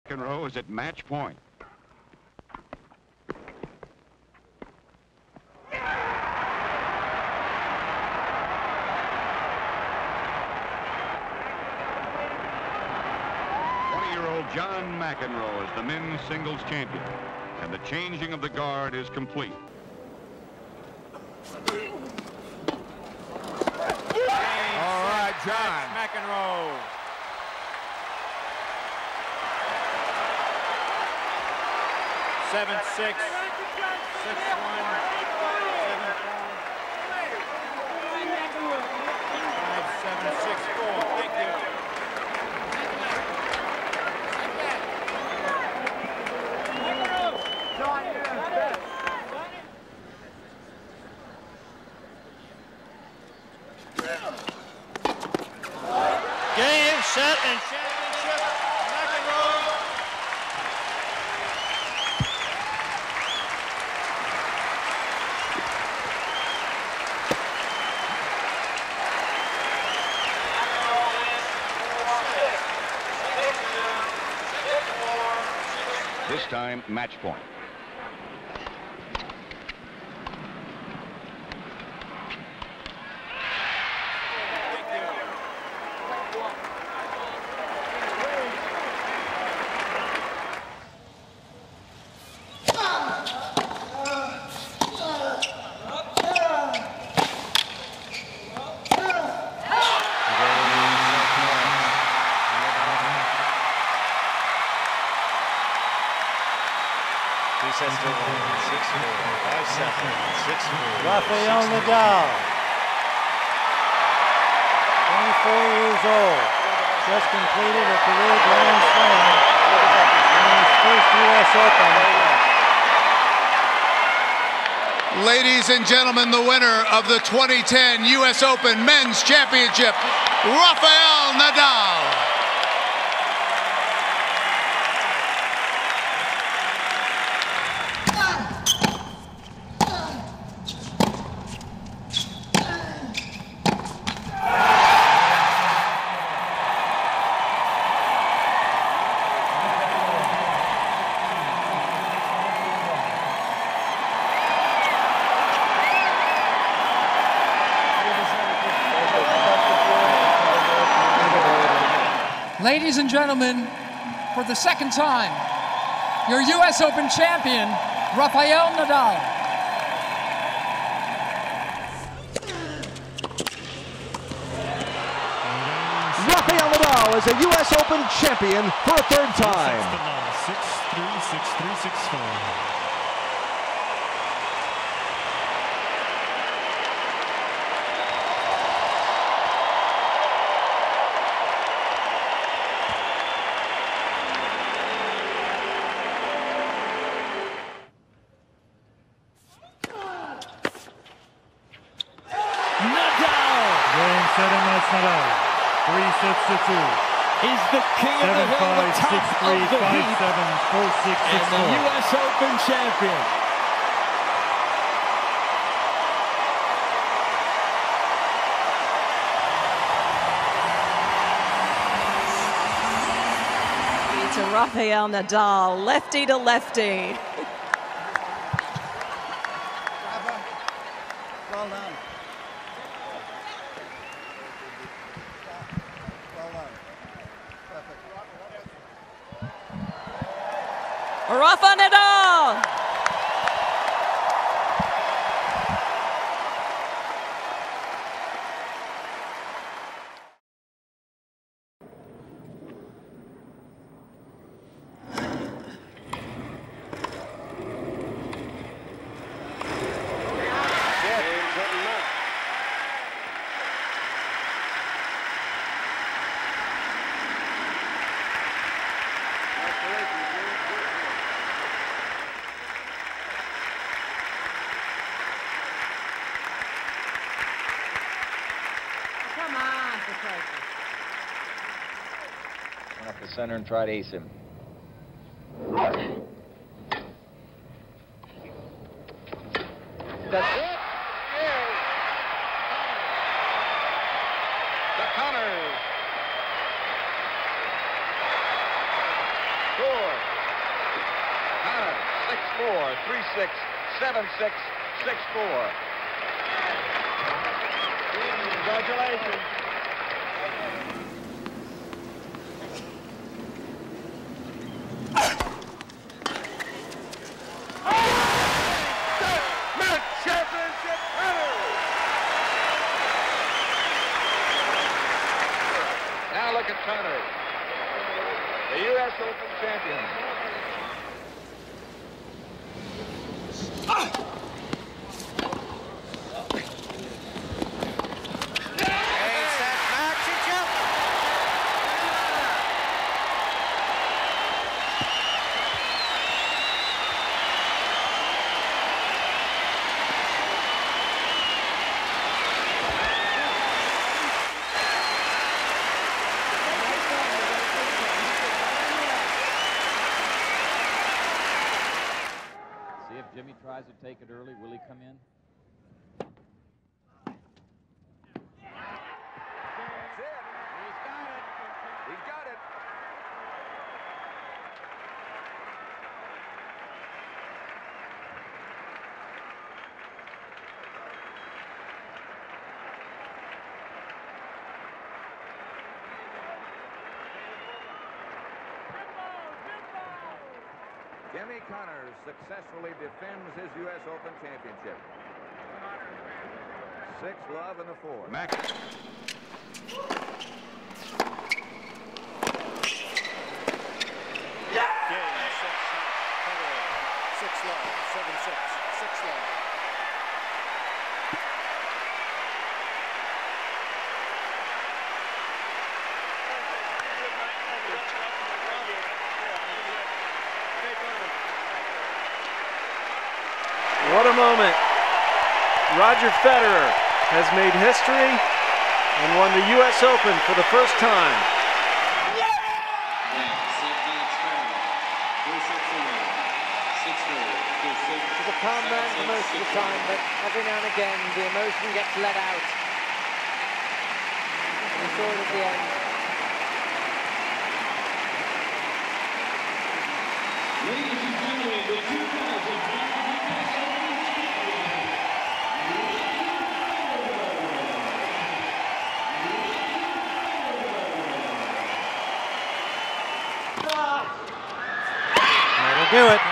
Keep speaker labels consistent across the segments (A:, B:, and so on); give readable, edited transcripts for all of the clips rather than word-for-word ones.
A: McEnroe is at match point. John McEnroe is the men's singles champion, and the changing of the guard is complete.
B: All right, John
C: McEnroe. Seven, 6, 6-1, 7-4, 5-7, 6-4. Thank you. Game, set, and championship, McEnroe.
A: This time, match point.
D: Rafael Nadal, 24 years old, just completed a career Grand Slam in his first U.S. Open.
B: Ladies and gentlemen, the winner of the 2010 U.S. Open Men's Championship, Rafael Nadal.
E: Ladies and gentlemen, for the second time, your U.S. Open champion, Rafael Nadal.
F: Rafael Nadal is a U.S. Open champion for a third time.
G: 6-3, 6-3, 6-4.
H: Nadal, 3-6-2.
I: He's the king of the hill, the top
H: 7-5, 6-3,
I: of the
H: 5-7, 4-6, 6-4.
I: and the U.S. Open champion.
J: To Rafael Nadal, lefty to lefty.
D: Well done.
J: Rafa Nadal. Come on, for Christ's sake.
K: Run up the center and try to ace him.
A: That's it. The counter. Score. Connor, 6-4, 3-6, 7-6, 6-4.
C: Congratulations.
A: Championship winner! Now look at Connor, the U.S. Open champion.
K: Jimmy tries to take it early. Will he come in?
A: That's it. He's got it. He's got it. Jimmy Connors successfully defends his U.S. Open championship. 6-love in the 4.
C: Game, 6-love, 7-6, 6-love.
L: What a moment. Roger Federer has made history and won the U.S. Open for the first time.
I: He's a calm man for most of the time, but every now and again the emotion gets let out. And we saw it at the end.
M: Ladies and gentlemen, the 2000
D: That'll do it.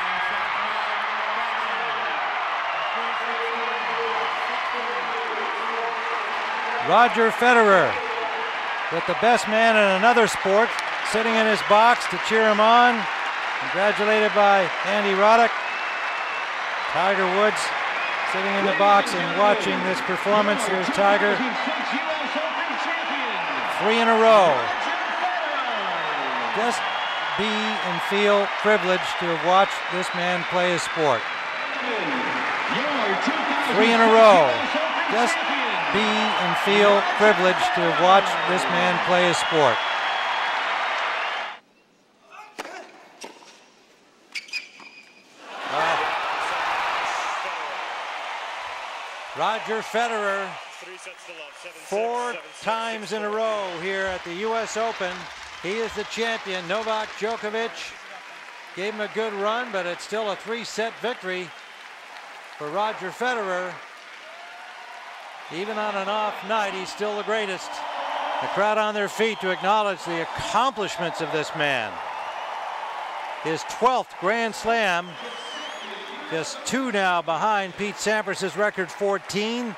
D: Roger Federer, with the best man in another sport sitting in his box to cheer him on. Congratulated by Andy Roddick. Tiger Woods sitting in the box and watching this performance. Here's Tiger. 3 in a row. Just be and feel privileged to have watched this man play his sport. 3 in a row. Just be and feel privileged to have watched this man play his sport. Roger Federer, 4 times in a row here at the U.S. Open. He is the champion. Novak Djokovic gave him a good run, but it's still a 3-set victory for Roger Federer. Even on an off night, he's still the greatest. The crowd on their feet to acknowledge the accomplishments of this man. His 12th Grand Slam, just 2 now behind Pete Sampras' record 14.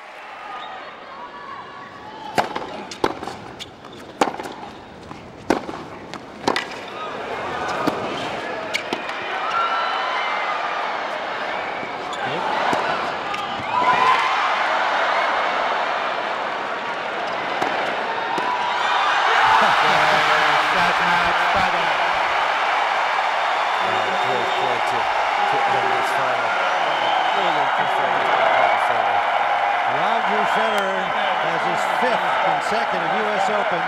D: Roger Federer has his 5th consecutive U.S. Open.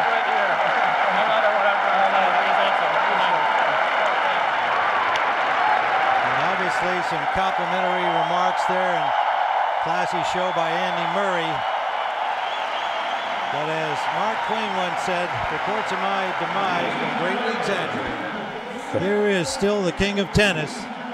D: And obviously some complimentary remarks there and classy show by Andy Murray. But as Mark Twain once said, reports of my demise were greatly exaggerated. Here is still the king of tennis.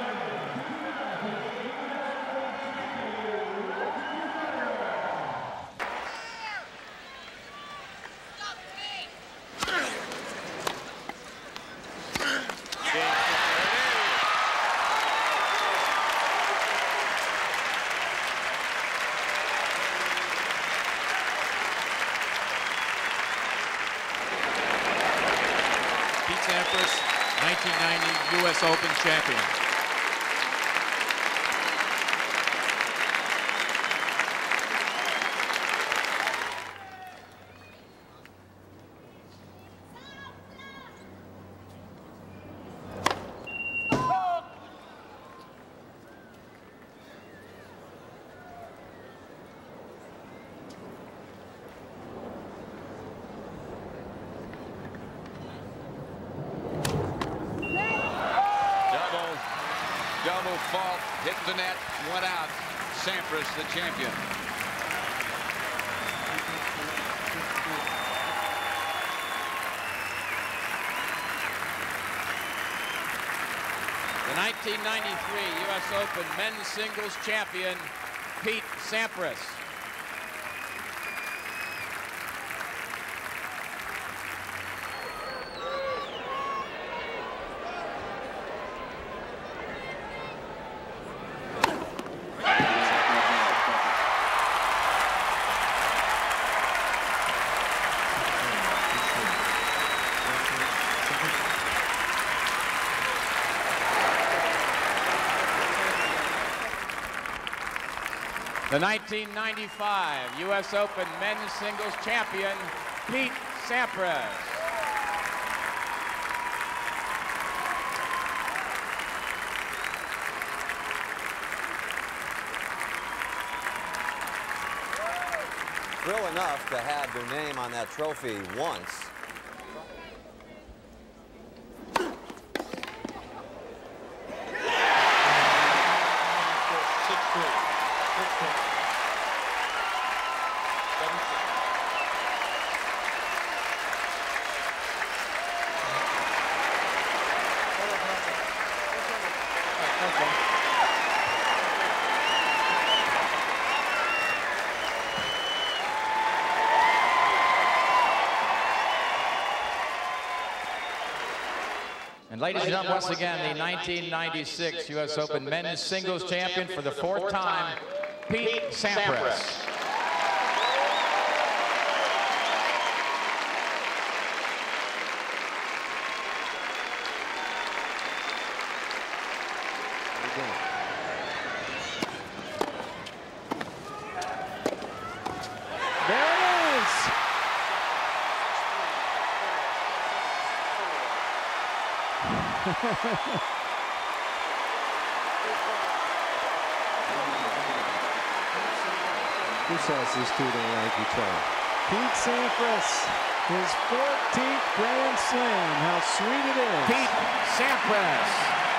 N: Sampras, 1990 U.S. Open champion.
A: Double fault, hit the net, one out. Sampras, the champion.
N: The 1993 U.S. Open men's singles champion, Pete Sampras. The 1995 U.S. Open men's singles champion, Pete Sampras.
O: Thrill enough to have their name on that trophy once.
N: And ladies and gentlemen, once again, the 1996 U.S. Open men's singles champion for the fourth time, Pete Sampras.
L: There it is.
F: Who says these two don't like each other?
L: Pete Sampras, his 14th Grand Slam. How sweet it is.
N: Pete Sampras.